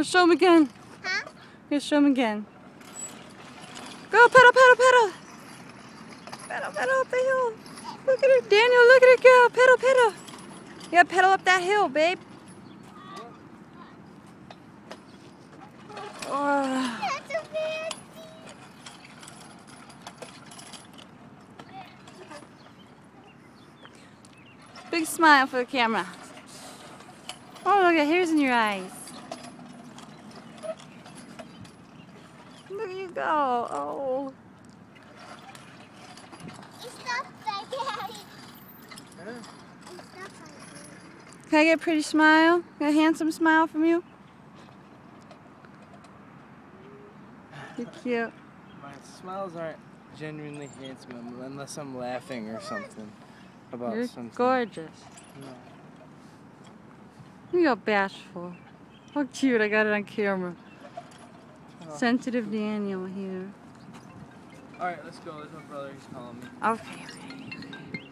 Let's show him again. Huh? Let's show him again. Go, pedal, pedal, pedal. Pedal, pedal up the hill. Look at it, Daniel. Look at it go. Pedal, pedal. Yeah, pedal up that hill, babe. Oh. That's so fancy. Big smile for the camera. Oh, look at hairs in your eyes. Look at you go. Oh. It's not like Daddy. It's not like Can I get a pretty smile? A handsome smile from you? You're cute. My smiles aren't genuinely handsome unless I'm laughing or something about You're something. gorgeous. No. You're bashful. How cute, I got it on camera. Oh. Sensitive Daniel here. Alright, let's go. There's my brother. He's calling me. Okay.